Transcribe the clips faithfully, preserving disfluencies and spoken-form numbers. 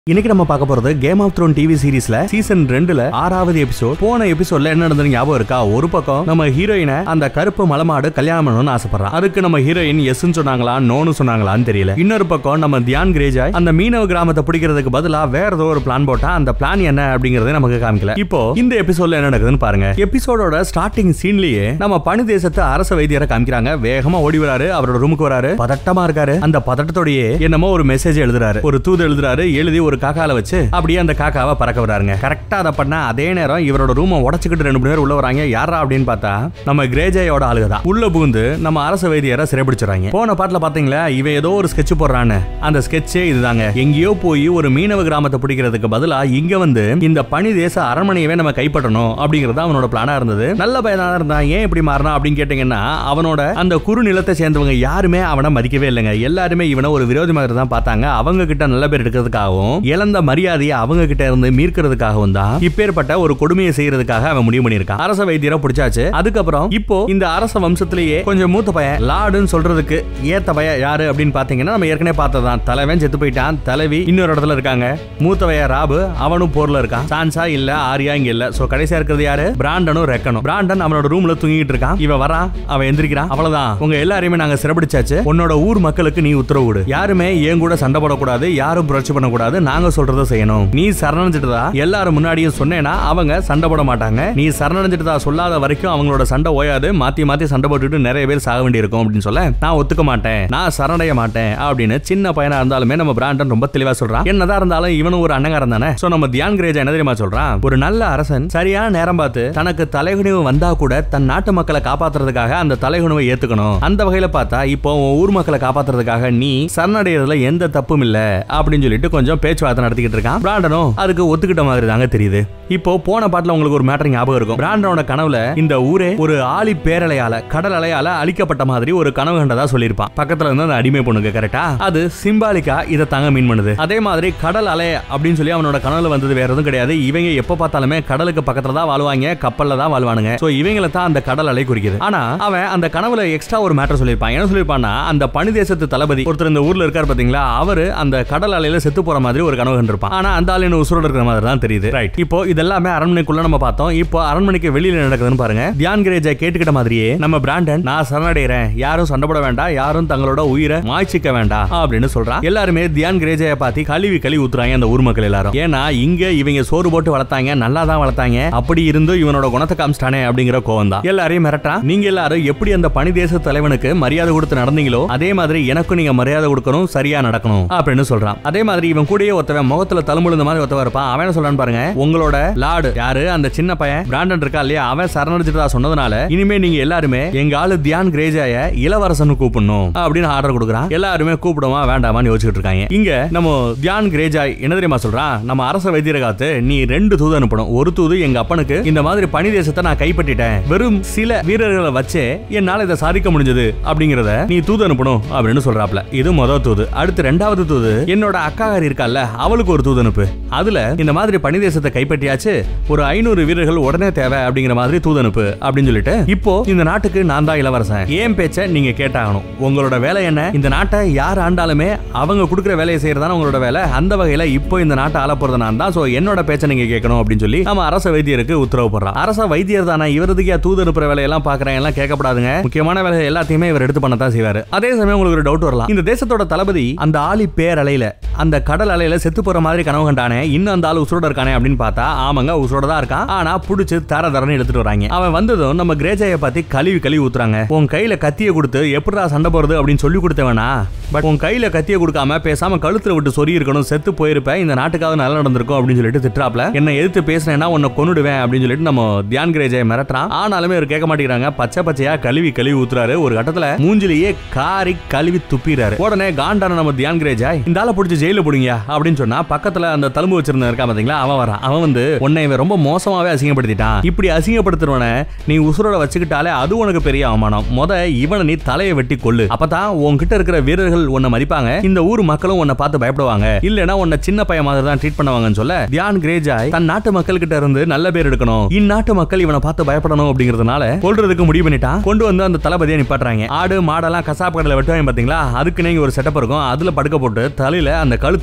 இன்னைக்கு நம்ம பார்க்க போறது கேம் ஆஃப் த்ரோன் டிவி சீரிஸ்ல சீசன் ரெண்டுல ஆறாவது எபிசோட். போன எபிசோட்ல என்ன நடந்தது ஞாபகம் இருக்கா? ஒரு பக்கம் நம்ம ஹீரோயினை அந்த கருப்பு மலமாடு கல்யாணம் பண்ணணும்னு ஆசைப்படுறான். அதுக்கு நம்ம ஹீரோயின் எஸ்ன்னு சொன்னாங்களா நோன்னு சொன்னாங்களான்னு தெரியல. இன்னொரு பக்கம் நம்ம தியான் கிரேஜாய் அந்த மீனவ கிராமத்தை பிடிக்கிறதுக்கு பதிலா வேற ஏதோ ஒரு பிளான் போட்டா அந்த பிளான் என்ன அப்படிங்கறத நமக்கு காமிக்கல. இப்போ இந்த எபிசோட்ல என்ன நடக்குதுன்னு பாருங்க. எபிசோடோட ஸ்டார்டிங் சீன்லயே நம்ம பனி தேசத்து அரச வைத்தியரை காமிக்கிறாங்க. வேகமா ஓடி வராரு, அவரோட ரூமுக்கு வராரு, பதட்டமா இருக்காரு. அந்த பதட்டத்தோடயே என்னமோ ஒரு மெசேஜ் எழுதுறாரு, ஒரு தூது எழுதுறாரு. எழுதி ஒரு காக்கால வச்சு அப்படியே அந்த காக்காவை பறக்க விடுறாருங்க. கரெக்டா அதை பண்ண அதே நேரம் இவரோட ரூமை உடைச்சுக்கிட்டு ரெண்டு பேர் உள்ள வராங்க. யாரா அப்படின்னு பார்த்தா நம்ம கிரேஜாயோட ஆளுகதான். உள்ள புகுந்து நம்ம அரச வைத்தியரை சிறைபிடிச்சுறாங்க. போன பாட்டுல பாத்தீங்களா இவன் ஏதோ ஒரு ஸ்கெட்ச் போடுறான்னு, அந்த ஸ்கெட்சே இதுதாங்க. எங்கேயோ போய் ஒரு மீனவ கிராமத்தை பிடிக்கிறதுக்கு பதிலா இங்க வந்து இந்த பனி தேச அரண்மனையவே நம்ம கைப்பற்றணும் அப்படிங்கறது அவனோட பிளானா இருந்தது. நல்ல பையனா இருந்தான். ஏன் இப்படி மாறினா அப்படின்னு கேட்டீங்கன்னா அவனோட அந்த குறு நிலத்தை சேர்ந்தவங்க யாருமே அவனை மதிக்கவே இல்லைங்க. எல்லாருமே இவனை ஒரு விரோதி மாதிரி தான் பார்த்தாங்க. அவங்க கிட்ட நல்ல பேர் எடுக்கிறதுக்காகவும் இழந்த மரியாதையை அவங்க கிட்ட இருந்து மீட்கிறதுக்காகவும் தான் இப்பேற்பட்ட ஒரு கொடுமையை செய்யறதுக்காக அவன் முடிவு பண்ணியிருக்கான். அரச வைத்தியரை பிடிச்சாச்சு. அதுக்கப்புறம் இப்போ இந்த அரச வம்சத்திலேயே கொஞ்சம் மூத்த பையன் லாடுன்னு சொல்றதுக்கு ஏத்த பையன் யாரு அப்படின்னு பாத்தீங்கன்னா நம்ம ஏற்கனவே பார்த்ததான். தலைவன் செத்து போயிட்டான், தலைவி இன்னொரு இடத்துல இருக்காங்க. மூத்த பையன் ராபு, அவனும் போர்ல இருக்கான். சான்சா இல்ல, ஆரியா இங்க இல்ல. சோ கடைசியா இருக்கிறது யாரு? பிராண்டனும் ரெக்கனும். பிராண்டன் அவனோட ரூம்ல தூங்கிட்டு இருக்கான். இவன் வரான், அவன் எந்திரிக்கிறான். அவ்வளவுதான், உங்க எல்லாரையுமே நாங்க சிறைபிடிச்சாச்சு. உன்னோட ஊர் மக்களுக்கு நீ உத்தரவு கொடு. யாருமே என் கூட சண்டை போடக்கூடாது, யாரும் புரட்சி பண்ணக்கூடாது, நாங்க சொல்றத செய்யணும். நீ சரணடைஞ்சிட்டதா எல்லாரும் முன்னாடியும் சொன்னேனா அவங்க சண்டை போட மாட்டாங்க. நீ சரணடைஞ்சிட்டதா சொல்லாத வரைக்கும் அவங்களோட சண்டை ஓயாது. மாத்தி மாத்தி சண்டை போட்டுட்டு நிறைய பேர் சாக வேண்டி இருக்கும் அப்படின்னு சொல்ல நான் ஒத்துக்க மாட்டேன், நான் சரணடைய மாட்டேன் அப்படின்னு சின்ன பையனா இருந்தாலுமே நம்ம பிராண்டன் ரொம்ப தெளிவா சொல்றான். என்னதான் இருந்தாலும் இவனும் ஒரு அண்ணங்காரன் தானே. சோ நம்ம தியான் கிரேஜா என்ன தெரியுமா சொல்றான்? ஒரு நல்ல அரசன் சரியான நேரம் பார்த்து தனக்கு தலைகுனிவு வந்தா கூட தன் நாட்டு மக்களை காப்பாத்துறதுக்காக அந்த தலைகுனிவை ஏத்துக்கணும். அந்த வகையில பார்த்தா இப்போ ஊர் மக்களை காப்பாத்துறதுக்காக நீ சரணடைறதுல எந்த தப்பும் இல்ல அப்படின்னு சொல்லிட்டு கொஞ்சம் பேச்சுவார்த்தை நடத்திக்கிட்டு இருக்கான். பிராண்டனும் அதுக்கு ஒத்துக்கிட்ட மாதிரி தாங்க தெரியுது. இப்போ போன பாட்டுல உங்களுக்கு ஒரு மேட்டர் ஞாபகம் இருக்கும். பிராண்டனோட கனவுல இந்த ஊரே ஒரு ஆழி பேரலையால கடல் அலையால அழிக்கப்பட்ட மாதிரி ஒரு கனவு கண்டதா சொல்லியிருப்பான். பக்கத்துல இருந்து அந்த அடிமை பொண்ணுங்க. கரெக்டா? அது சிம்பாலிக்கா இதை தாங்க மீன் பண்ணுது. அதே மாதிரி கடல் அலை அப்படின்னு சொல்லி அவனோட கனவுல வந்தது வேற எதுவும் கிடையாது. இவங்க எப்ப பார்த்தாலுமே கடலுக்கு பக்கத்துல தான் வாழ்வாங்க, கப்பல்ல தான் வாழ்வானுங்க. சோ இவங்கள தான் அந்த கடல் அலை குறிக்குது. ஆனா அவன் அந்த கனவுல எக்ஸ்ட்ரா ஒரு மேட்டர் சொல்லியிருப்பான். என்ன சொல்லியிருப்பான்னா அந்த பனி தேசத்து தளபதி ஒருத்தர் இந்த ஊர்ல இருக்காரு பாத்தீங்களா, அவரு அந்த கடல் அலையில செத்து போற மாதிரி ஒரு கனவு கண்டிருப்பான். ஆனா அந்த ஆளு உசுரோட இருக்கிற மாதிரி தான் தெரியுது. ரைட். இப்போ இதெல்லாமே அரண்மனைக்குள்ள நம்ம பார்த்தோம். இப்போ அரண்மனைக்கு வெளியில நடக்குதுன்னு பாருங்க. தியான் கிரேஜா கேட்டுக்கிட்ட மாதிரியே நம்ம பிராண்டன் நான் சரணடைறேன், யாரும் சண்டை போட வேண்டாம், யாரும் தங்களோட உயிரை மாய்ச்சிக்க வேண்டாம் அப்படின்னு சொல்றான். எல்லாருமே தியான் கிரேஜாயை பார்த்து கழுவி கழுவி ஊத்துறாங்க அந்த ஊர் மக்கள் எல்லாரும். ஏன்னா இங்க இவங்க சோறு போட்டு வளர்த்தாங்க, நல்லா தான் வளர்த்தாங்க, அப்படி இருந்து இவனோட குணத்தை காமிச்சிட்டானே அப்படிங்கிற கோவம் தான். எல்லாரையும் மிரட்டான். நீங்க எல்லாரும் எப்படி அந்த பனி தேச தலைவனுக்கு மரியாதை கொடுத்து நடந்தீங்களோ அதே மாதிரி எனக்கும் நீங்க மரியாதை கொடுக்கணும், சரியா நடக்கணும் அப்படின்னு சொல்றான். அதே மாதிரி இவன் கூடயே ஒருத்தவன் முகத்துல தழும்புழுந்த மாதிரி ஒருத்தவன் இருப்பான். அவன் என்ன சொல்றான்னு பாருங்க. உங்களோட லார்டு யாரு? அந்த சின்ன பையன் பிராண்டன் இருக்கா இல்லையா, அவன் சரணடைஞ்சிட்டதா சொன்னதுனால இனிமே நீங்க எல்லாருமே எங்க ஆளு தியான் கிரேஜாய இளவரசன் கூப்பிடணும் அப்படின்னு ஆர்டர் கொடுக்குறான். எல்லாருமே கூப்பிடுமா வேண்டாமான்னு யோசிச்சுட்டு இருக்காங்க. இங்க நம்ம தியான் கிரேஜாய் என்ன தெரியுமா சொல்றான்? நம்ம அரச வைத்தியரை காத்து நீ ரெண்டு தூது அனுப்பணும். ஒரு தூது எங்க அப்பனுக்கு இந்த மாதிரி பனி தேசத்தை நான் கைப்பற்றிட்டேன், வெறும் சில வீரர்களை வச்சே என்னால இதை சாதிக்க முடிஞ்சது அப்படிங்கறத நீ தூது அனுப்பணும் அப்படின்னு சொல்றாப்ல. இது முதல் தூது. அடுத்து ரெண்டாவது தூது என்னோட அக்காகாரி இருக்கால அவளுக்கு ஒரு தூது அனுப்பு. அதுல இந்த மாதிரி பனி தேசத்தை கைப்பற்றியாச்சு, ஒரு ஐநூறு வீரர்கள் உடனே தேவை அப்படிங்கிற மாதிரி தூது அனுப்பு அப்படின்னு சொல்லிட்டு இப்போ இந்த நாட்டுக்கு நான் தான் இளவரசன், ஏன் பேச்ச நீங்க கேட்டாகணும். உங்களோட வேலை என்ன? இந்த நாட்டை யார் ஆண்டாலுமே அவங்க கொடுக்குற வேலையை செய்யறதான உங்களோட வேலை. அந்த வகையில இப்போ இந்த நாட்டை ஆள போறது நான் தான். சோ என்னோட பேச்ச நீங்க கேட்கணும் அப்படின்னு சொல்லி நம்ம அரச வைத்தியருக்கு உத்தரவு போடுறான். அரச வைத்தியர் தானே, இவரதுக்கு தூது அனுப்புற வேலையெல்லாம் பாக்குறேன் எல்லாம் கேட்கப்படாதுங்க. முக்கியமான வேலை எல்லாத்தையுமே இவர் எடுத்து பண்ணத்தான் செய்வாரு. அதே சமயம் உங்களுக்கு ஒரு டவுட் வரலாம். இந்த தேசத்தோட தளபதி அந்த ஆழி பேரலையில அந்த கடல் அலையில செத்து போற மாதிரி கனவு கண்டானே, இன்னும் அந்த ஆளு உசுரோட இருக்கானே அப்படின்னு பார்த்தா ஆமாங்க உசுரோட தான் இருக்கான். ஆனா புடிச்சு தர தரன்னு எடுத்துட்டு வராங்க. அவன் வந்ததும் நம்ம கிரேஜாயை பத்தி கழுவி கழுவி ஊத்துறாங்க. உன் கையில கத்திய கொடுத்து எப்படிடா சண்டை போறது அப்படின்னு சொல்லி கொடுத்தவனா, பட் உன் கையில கத்திய கொடுக்காம பேசாம கழுத்துல விட்டு சொறி இருக்கணும், செத்து போயிருப்ப, இந்த நாட்டுக்காக நல்லா நடந்திருக்கும் அப்படின்னு சொல்லிட்டு திட்டுறாப்ல. என்ன எதிர்த்து பேசினேன்னா உன்னை கொன்னுடுவேன் அப்படின்னு சொல்லிட்டு நம்ம தியான் கிரேஜாயை மிரட்டுறான். ஆனாலுமே அவர் கேட்க மாட்டேங்கிறாங்க. பச்சை பச்சையா கழுவி கழுவி ஊத்துறாரு. ஒரு கட்டத்துல மூஞ்சிலேயே காரி கழுவி துப்பிறாரு. உடனே காண்டான நம்ம தியான் கிரேஜாய் இந்த ஆளை பிடிச்சி ஜெயில போடுங்க அப்படின்னு சொன்னா பக்கத்துல அந்த தழும்பு வச்சிருந்த இருக்கா பாத்தீங்களா, அவன் வரான். அவன் வந்து உன்னை இவன் ரொம்ப மோசமாவே அசிங்கப்படுத்திட்டான், இப்படி அசிங்கப்படுத்துறவன நீ உசுரோட வச்சுக்கிட்டாலே அது உனக்கு பெரிய அவமானம். முத இவனை நீ தலையை வெட்டி கொள்ளு, அப்பதான் உன்கிட்ட இருக்கிற வீரர்கள் உன்னை மதிப்பாங்க, இந்த ஊர் மக்களும் உன்னை பார்த்து பயப்படுவாங்க, இல்லனா உன்னை சின்ன பையன் மாதிரி தான் ட்ரீட் பண்ணுவாங்கன்னு சொல்ல தியான் கிரேஜாய் தன் நாட்டு மக்கள் கிட்ட இருந்து நல்ல பேர் எடுக்கணும், இந்நாட்டு மக்கள் இவனை பார்த்து பயப்படணும் அப்படிங்கறதுனால கொல்றதுக்கு முடிவு பண்ணிட்டான். கொண்டு வந்து அந்த தளபதியை நிப்பாட்டுறாங்க. ஆடு மாடெல்லாம் கசாப்பு கடையில வெட்டுவாங்க பாத்தீங்களா, அதுக்கு நீங்க ஒரு செட்டப் இருக்கும். அதுல படுக்க போட்டு தலையில அந்த கழுத்துல வெட்ட போறான்.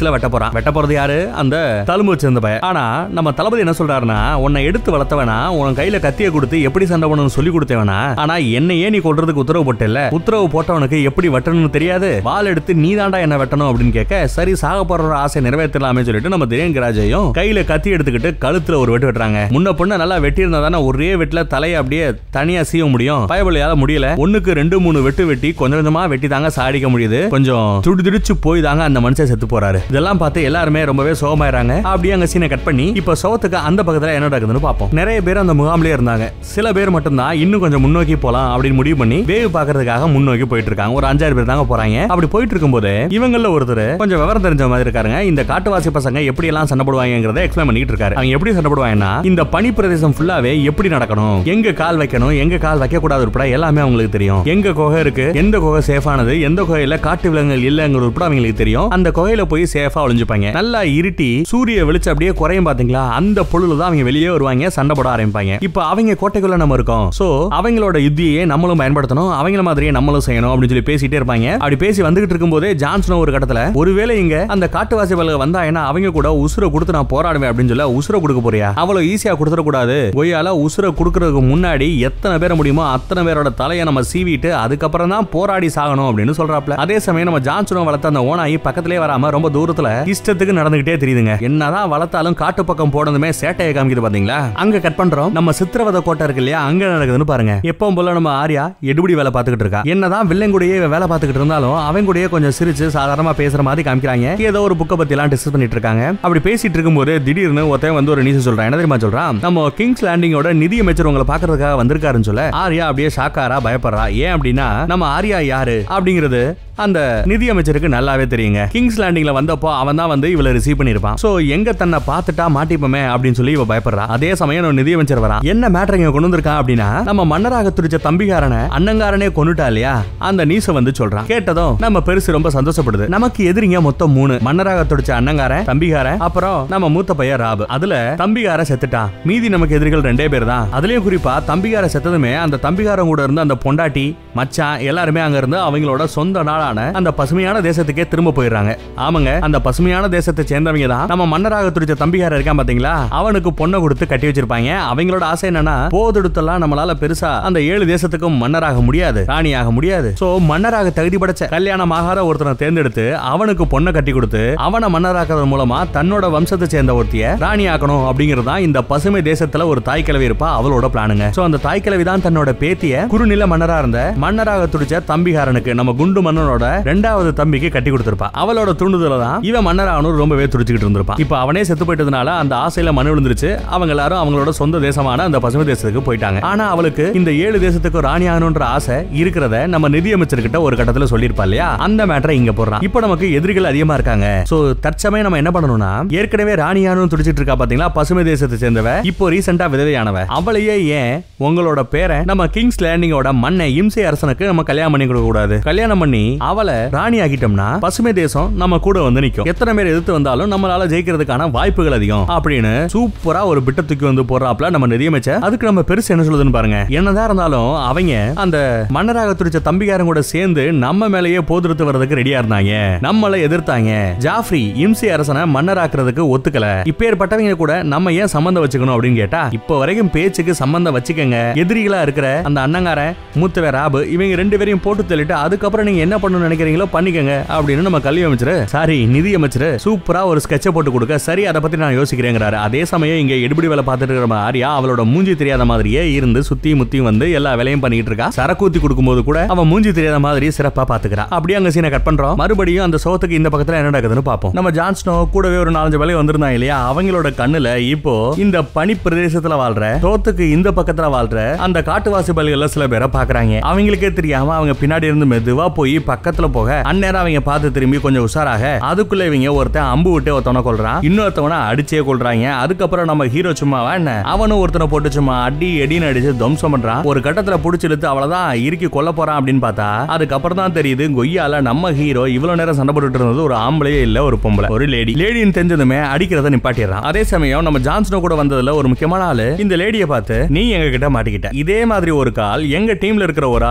போறான். வெட்ட போறது யாரு? அந்த தழும்பு வச்சிருந்த பையன். ஆனா நம்ம தளபதி என்ன சொல்றாருன்னா, உன்னை எடுத்து வளர்த்தவனா, உன் கையில கத்தியை கொடுத்து எப்படி சண்டை பண்ணணும்னு சொல்லி கொடுத்தவனா, ஆனா என்னையே நீ கொல்றதுக்கு உத்தரவு போட்டல, உத்தரவு போட்டவனுக்கு எப்படி வெட்டணும்னு தெரியாது, வாள் எடுத்து நீ தாண்டா என்ன வெட்டணும் அப்படின்னு கேட்க, சரி சாக போற ஆசை நிறைவேற்றலாமே சொல்லிட்டு நம்ம திடீர் கராஜையும் கையில கத்தி எடுத்துக்கிட்டு கழுத்துல ஒரு வெட்டு வெட்டுறாங்க. முன்ன பொண்ணு நல்லா வெட்டி இருந்தா தானே ஒரே வெட்டுல தலையை அப்படியே தனியா சீவ முடியும். பயபலியால முடியல. ஒண்ணுக்கு ரெண்டு மூணு வெட்டு வெட்டி கொஞ்சம் கொஞ்சமா வெட்டி தாங்க சாடிக்க முடியுது. கொஞ்சம் துடி துடிச்சு போய் தாங்க அந்த மனுஷன் செத்து போறாரு. இதெல்லாம் பார்த்து எல்லாருமே ரொம்பவே சோகமாயிராங்க. அப்படியே அங்க சீனை கட் பண்ணி இப்ப சோகத்துக்கு அந்த பக்கத்துல என்ன நடக்குதுன்னு பாப்போம். நிறைய பேர் அந்த முகாம்லயே இருந்தாங்க. சில பேர் மட்டும் தான் இன்னும் கொஞ்சம் முன்னோக்கி போலாம் அப்படின்னு முடிவு பண்ணி வேவ் பாக்குறதுக்காக முன்னோக்கி போயிட்டு இருக்காங்க. ஒரு அஞ்சாறு பேர் தாங்க போறாங்க. அப்படி போயிட்டு இருக்கும்போது இவங்கள ஒருத்தர் கொஞ்சம் விவரம் தெரிஞ்ச மாதிரி இருக்காருங்க. இந்த காட்டுவாசி பசங்க எப்படி எல்லாம் சண்டை போடுவாங்கங்கறத எக்ஸ்பிளைன் பண்ணிட்டு இருக்காரு. அவங்க எப்படி சண்டை போடுவாங்கன்னா, இந்த பனி பிரதேசம் ஃபுல்லாவே எப்படி நடக்கணும், எங்க கால் வைக்கணும், எங்க கால் வைக்க கூடாது உட்பட எல்லாமே அவங்களுக்கு தெரியும். எங்க குகை இருக்கு, எந்த குகை சேஃபானது, எந்த குகையில காட்டு விலங்குகள் இல்லங்கிறது உட்பட அவங்களுக்கு தெரியும். அந்த குகையில போய் சேஃபா ஒளிஞ்சுப்பாங்க. நல்லா இருட்டி சூரிய வெளிச்சம் அப்படியே குறையும் பாத்தீங்களா, அந்த பொழுதுதான் அவங்க வெளியே வருவாங்க, சண்டை போட ஆரம்பிப்பாங்க. இப்ப அவங்க கோட்டைக்குள்ள நம்ம இருக்கோம். சோ அவங்களோட யுத்தியை நம்மளும் பயன்படுத்தணும், அவங்கள மாதிரியே நம்மளும் செய்யணும் அப்படின்னு சொல்லி பேசிட்டே இருப்பாங்க. அப்படி பேசி வந்துகிட்டு இருக்கும்போதே ஜான்சன் ஒரு கட்டத்துல, ஒருவேளை இங்க அந்த காட்டுவாசி பலக வந்தா என்ன அவங்க கூட உசுர கொடுத்து நான் போராடுவேன் அப்படின்னு சொல்ல, உசுர கொடுக்க போறியா, அவ்வளவு ஈஸியா கொடுத்துட கூடாது, கொய்யால உசுர கொடுக்கறதுக்கு முன்னாடி எத்தனை பேர் முடியுமோ அத்தனை பேரோட தலையை நம்ம சீவிட்டு அதுக்கப்புறம் தான் போராடி சாகணும் அப்படின்னு சொல்றாப்ல. அதே சமயம் நம்ம ஜான்சனும் வளர்த்த அந்த ஓனாயி பக்கத்திலே வராம ரொம்ப தூரத்துல இஷ்டத்துக்கு நடந்துகிட்டே தெரியுதுங்க. என்னதான் வளர்த்தாலும் காட்டு பக்கம் போனதுமே சேட்டையை காமிக்குது பாத்தீங்களா. அங்க கட் பண்றோம். நம்ம சித்திரவதை கோட்டை இருக்கு இல்லையா, அங்க நடக்குதுன்னு பாருங்க. எப்பவும் போல நம்ம ஆரியா எடுபடி வேலை பார்த்துக்கிட்டு இருக்கா. என்னதான் வில்லன் கூடயே வேலை பார்த்துக்கிட்டு இருந்தாலும் அவங்க கூடயே கொஞ்சம் சிரிச்சு சாதாரணமா பேசுற மாதிரி காமிக்கிறாங்க. ஏதோ ஒரு புக்கை பத்தி எல்லாம் டிஸ்கஸ் பண்ணிட்டு இருக்காங்க. அப்படி பேசிட்டு இருக்கும்போது திடீர்னு ஒருத்தன் வந்து ஒரு நியூஸ் சொல்றான். என்ன தெரியுமா சொல்றான், நம்ம கிங்ஸ் லேண்டிங்கோட நிதி அமைச்சர் உங்களை பாக்குறதுக்காக வந்திருக்காருன்னு சொல்ல ஆரியா அப்படியே ஷாக்காரா பயப்படுறா. ஏன் அப்படின்னா, நம்ம ஆரியா யாரு அப்படிங்கிறது அந்த நிதி அமைச்சருக்கு நல்லாவே தெரியுங்க. கிங்ஸ் லேண்டிங்ல வந்தப்போ அவன் தான் வந்து இவளை ரிசீவ் பண்ணிருப்பான். சோ எங்க தன்னை பார்த்துட்டா மாட்டிப்போமே அப்படின்னு சொல்லி இவ பயப்படுறா. அதே சமயம் நிதி அமைச்சர் வரா. என்ன மேட்டர் இங்க கொண்டு வந்திருக்கான் அப்படின்னா, நம்ம மன்னராக துடிச்ச தம்பிகாரனை அண்ணங்காரனே கொன்னுட்டா இல்லையா, அந்த நியூஸ வந்து சொல்றான். கேட்டதும் நம்ம பெருசு ரொம்ப சந்தோஷப்படுது. நமக்கு எதிரிங்க மொத்தம் மூணு, மன்னராக துடிச்ச அண்ணங்காரன், தம்பிகாரன், அப்புறம் நம்ம மூத்த பையன் ராபு. அதுல தம்பிகார செத்துட்டான். மீதி நமக்கு எதிரிகள் ரெண்டே பேர் தான். அதுலயும் குறிப்பா தம்பிகார செத்ததுமே அந்த தம்பிகாரன் கூட இருந்து அந்த பொண்டாட்டி மச்சான் எல்லாருமே அங்க இருந்து அவங்களோட சொந்த நாள அந்த பசுமையான தேசத்துக்கே திரும்ப போயிடுறாங்க. ஆமாங்க, அந்த பசுமையான தேசத்தை சேர்ந்தவங்க தான் நம்ம மன்னராக துடிச்ச தம்பிகார இருக்கான் பாத்தீங்களா, அவனுக்கு பொண்ணை கொடுத்து கட்டி வச்சிருப்பாங்க. அவங்களோட ஆசை என்னன்னா, போதெடுத்தெல்லாம் நம்மளால பெருசா அந்த ஏழு தேசத்துக்கும் மன்னராக முடியாது, ராணியாக முடியாது. சோ மன்னராக தகுதி படைச்ச கல்யாணம் ஆகாத ஒருத்தனை தேர்ந்தெடுத்து அவனுக்கு பொண்ணை கட்டி கொடுத்து அவனை மன்னராக்குறது மூலமா தன்னோட வம்சத்தை சேர்ந்த ஒருத்திய ராணி ஆக்கணும் அப்படிங்கிறது தான் இந்த பசுமை தேசத்துல ஒரு தாய் கிழவி இருப்பா அவளோட பிளானுங்க. சோ அந்த தாய் கிழவி தான் தன்னோட பேத்திய குறுநில மன்னரா இருந்த மன்னராக துடிச்ச தம்பிகாரனுக்கு, நம்ம குண்டு மன்னனோட ரெண்டாவது தம்பிக்கு கட்டி கொடுத்திருப்பா. அவளோட தூண்டுதல தான் இவன் மன்னராகணும் ரொம்பவே துடிச்சுக்கிட்டு இருந்திருப்பான். இப்ப அவனே செத்து போயிட்டதுனால அந்த ஆசையில மனு விழுந்துருச்சு. அவங்க எல்லாரும் அவங்களோட சொந்த தேசமான அந்த பசுமை தேசத்துக்கு போயிட்டாங்க. ஆனா அவளுக்கு இந்த ஏழு தேசத்துக்கு ராணி ஆகணும்ன்ற ஆசை இருக்கிறத நம்ம நிதி அமைச்சர்கிட்ட ஒரு கட்டத்துல சொல்லிருப்பா இல்லையா, அந்த மேட்டரை இங்க போடுறான். இப்ப நமக்கு எதிரிகள் அதிகமா இருக்காங்க. சோ தற்சமயம் நம்ம என்ன பண்ணணும்னா, ஏற்கனவே ராணி ஆகணும்னு துடிச்சிட்டு இருக்கா பாத்தீங்களா பசுமை தேசத்தை சேர்ந்தவ, இப்போ ரீசெண்டா விதவையானவ, அவளையே ஏன் உங்களோட பேரை நம்ம கிங்ஸ் லேண்டிங்கோட மன்னை இம்சை அரசனுக்கு நம்ம கல்யாணம் பண்ணி கொடுக்க கூடாது, கல்யாணம் பண்ணி அவளை ராணி ஆகிட்டோம்னா பசுமை தேசம் நம்ம கூட வந்து நிக்கும். எத்தனை பேர் எதிர்த்து வந்தாலும் நம்மளால ஜெயிக்கிறதுக்கான வாய்ப்புகள் அதிகம் அப்படின்னு சூப்பரா ஒரு பிட்ட தூக்கி வந்து போறாப்ல நம்ம நிதியமைச்சர். அதுக்கு நம்ம பெருசு என்ன சொல்லுதுன்னு பாருங்க. என்னதான் இருந்தாலும் அவங்க அந்த மன்னராக துடிச்ச தம்பிகாரன் கூட சேர்ந்து நம்ம மேலேயே போதுறுத்து வர்றதுக்கு ரெடியா இருந்தாங்க, நம்மளை எதிர்த்தாங்க. ஜாஃப்ரி இம்சை அரசனை மன்னராக்குறதுக்கு ஒத்துக்கல. இப்பேற்பட்டவங்க கூட நம்ம ஏன் சம்பந்தம் வச்சுக்கணும் அப்படின்னு கேட்டா, இப்ப வரைக்கும் பேச்சுக்கு சம்பந்தம் வச்சுக்கங்க, எதிரிகளா இருக்கிற அந்த அண்ணங்காரன் மூத்தவே ராபு இவங்க ரெண்டு பேரையும் போட்டு தள்ளிட்டு அதுக்கப்புறம் நீங்க என்ன பண்ணணும்னு நினைக்கிறீங்களோ பண்ணிக்கங்க அப்படின்னு நம்ம கல்வி அமைச்சர் சாரி நிதி அமைச்சர் சூப்பரா ஒரு ஸ்கெட்சை போட்டு கொடுக்க, சரி அதை பத்தி நான் யோசிக்கிறேங்கிறாரு. அதே சமயம் இங்க எடுபடி வேலை பார்த்துட்டு இருக்கிற ஆரியா அவளோட மூஞ்சி தெரியாத மாதிரியே இருந்து சுத்தி முத்தி வந்து எல்லா வேலையும் பண்ணிட்டு இருக்கா. சரக்கூத்தி கொடுக்கும்போது கூட அவன் மூஞ்சி தெரியாத மாதிரி சிறப்பா பாத்துக்கிறா. அப்படியே அங்க சீனை கட் பண்றோம். மறுபடியும் அந்த சோத்துக்கு இந்த பக்கத்துல என்ன நடக்குதுன்னு பாப்போம். நம்ம ஜான்ஸ்னோ கூடவே ஒரு நாலஞ்சு வேலை வந்திருந்தாங்க இல்லையா, அவங்களோட கண்ணுல இப்போ இந்த பனி பிரதேசத்துல வாழ்ற சோத்துக்கு இந்த பக்கத்துல வாழ்ற அந்த காட்டுவாசி பலிகள் சில பேரை பாக்குறாங்க. அவங்களுக்கே தெரியாம அவங்க பின்னாடி இருந்து மெதுவா போய் பக்கத்துல போக அந்நேரம் அவங்க பார்த்து திரும்பி கொஞ்சம் உஷாராக அதுக்குள்ள இவங்க ஒருத்தன் அம்பு விட்டு ஒருத்தவனை கொல்றான், இன்னொருத்தவனை அடிச்சே கொல்றாங்க. அதுக்கப்புறம் நம்ம ஹீரோ சும்மாவா என்ன, அவனும் ஒருத்தனை போட்டு சும்மா அடி அடின்னு அடிச்சு துவம்சம் பண்றான். ஒரு கட்டத்துல புடிச்சு இழுத்து அவ்வளவுதான் இறுக்கி கொல்ல போறான் அப்படின்னு பார்த்தா அதுக்கப்புறம் தான் தெரியுது கொய்யால நம்ம ஹீரோ இவ்வளவு நேரம் சண்டை போட்டுட்டு இருந்தது ஒரு ஆம்பளையே இல்ல, ஒரு பொம்பளை, ஒரு லேடி. லேடின்னு தெரிஞ்சதுமே அடிக்கிறத நிப்பாட்டிடுறான். அதே சமயம் நம்ம ஜான்சனோ கூட வந்ததுல ஒரு முக்கியமான ஆளு இந்த லேடியை பார்த்து, நீ எங்க கிட்ட மாட்டிக்கிட்ட, இதே மாதிரி ஒரு கால் எங்க டீம்ல இருக்கிற ஒரு ஆளு